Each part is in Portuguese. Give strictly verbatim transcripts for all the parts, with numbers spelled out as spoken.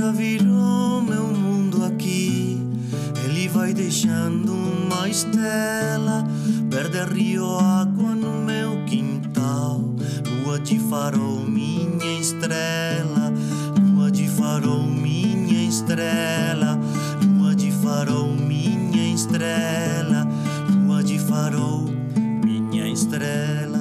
vida virou meu mundo aqui. Ele vai deixando uma estela, verde rio, água no meu quintal. Lua de farol, minha estrela. Lua de farol, minha estrela. Lua de farol, minha estrela. Lua de farol, minha estrela.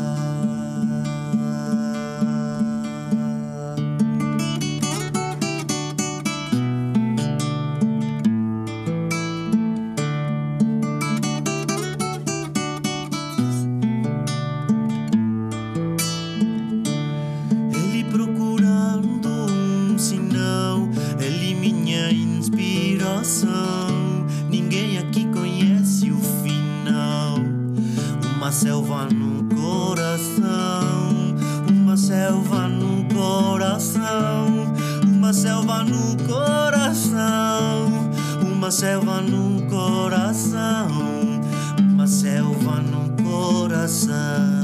Procurando um sinal, ele minha inspiração. Ninguém aqui conhece o final. Uma selva no coração, uma selva no coração, uma selva no coração, uma selva no coração, uma selva no coração.